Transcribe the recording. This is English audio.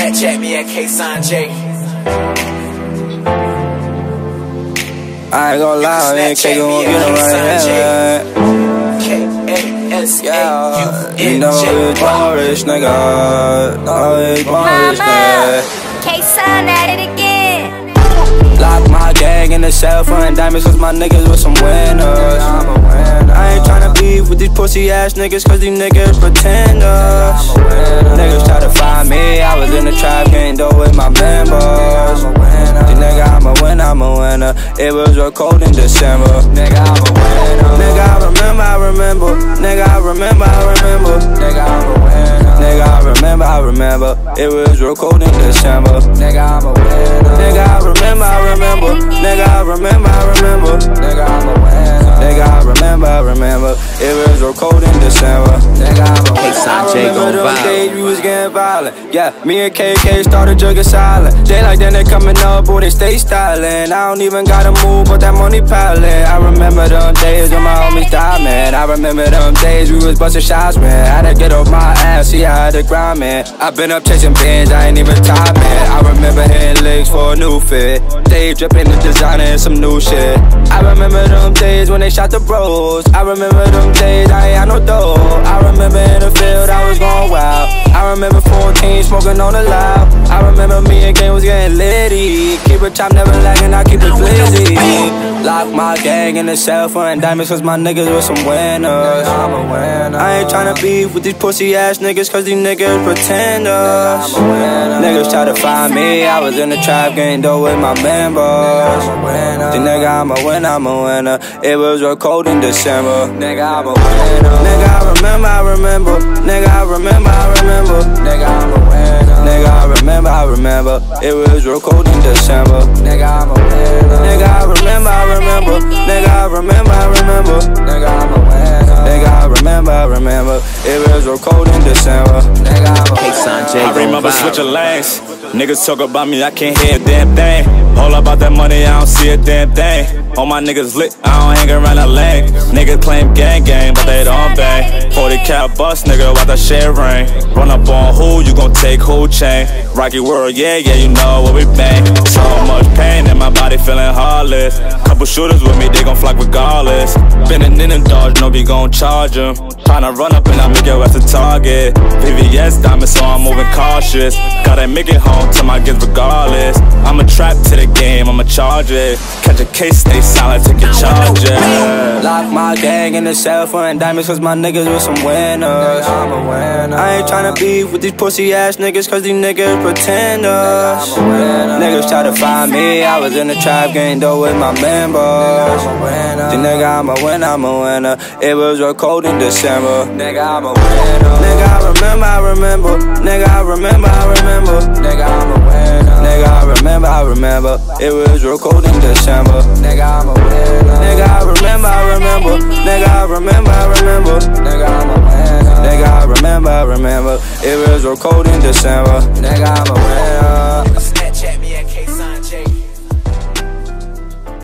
Snapchat me at K-Sanjay. I ain't gon' lie, man, K gon' get him right here. Yeah, you know it's Boris, nigga. No, it's Boris, nigga. K-Sun at it again. Lock my gang in the cell, frontin' diamonds cause my niggas with some winners. I ain't tryna beef with these pussy ass niggas cause these niggas pretenders. Niggas try to find me, I was in the trap getting dough with my members. These nigga, I'm a winner. It was real cold in December. Nigga, I'm a winner. Nigga, I remember. Nigga, I remember. Nigga, I'm a winner. Nigga, I remember. It was real cold in December. Nigga, I'm a winner. Nigga, I remember. Nigga, I remember. Nigga, I'm a winner. Nigga, I remember. It was real cold in December. Nigga, I'm a winner. I remember those days we was getting violent. Yeah, me and KK started jugging silent. They like then they coming up, boy, they stay styling. I don't even gotta move, but that money piling. I remember them days when my homies died, man. I remember them days we was busting shots, man. I had to get off my ass, see I had to grind, man. I been up chasing bins, I ain't even tired, man. I remember hitting legs for a new fit. Dave dripping the designer and some new shit. I remember them days when they shot the bros. I remember them days I ain't had no dough. I remember in the field I was going wild. I remember 14 smoking on the loud. I remember me and gang was getting litty. Keep it chop, never lagging, I keep it glizzy. Lock my gang in the cell, frontin' diamonds cause my niggas with some winners. I'm a winner. I ain't tryna beef with these pussy ass niggas cause these niggas pretenders. Niggas try to find me, I was in the trap getting dough with my members. These nigga, I'm a winner. It was real cold in December. Nigga, I'm a winner. Nigga, I remember. Nigga, I remember. Nigga, I'm a winner. Nigga, I remember. It was real cold in December. Nigga, I'm a winner. Nigga, I remember. Nigga, I remember. Nigga, I'm a winner. Nigga, I remember. It was real cold in December. Nigga, I'm a winner. I remember switching lanes. Niggas talk about me, I can't hear a damn thing. All about that money, I don't see a damn thing. All my niggas lit, I don't hang around the lane. Niggas claim gang, but they don't bang. 40 cal bust, nigga, watch that shit ring. Run up on who, you gon' take who chain. Rocky World, yeah, you know what we bang. So much pain in my body, feeling heartless. Couple shooters with me, they gon' flock regardless. Bending in and dodge, no, we gon' charge them. Tryna run up and I make your ass a target. VVS diamond, so I'm moving cautious. Gotta make it home to my kids regardless. I'm a trap to the game, I'ma charge it. Catch a case, stay silent, take your charge it. Lock my gang in the cell, frontin' diamonds cause my niggas with some winners. I'm a winner. I ain't tryna beef with these pussy ass niggas cause these niggas pretenders. Niggas try to find me, I was in the trap getting dough with my members. These nigga, I'm a winner. It was real cold in December. Nigga, I'm a winner. Nigga, I remember. Nigga, I remember. Nigga, I'm a winner. Nigga, I remember. It was real cold in December. Nigga, I'm a winner. Nigga, I remember. Nigga, I remember. Nigga, I'm a winner. Nigga, I remember. It was real cold in December. Nigga, I'm a winner.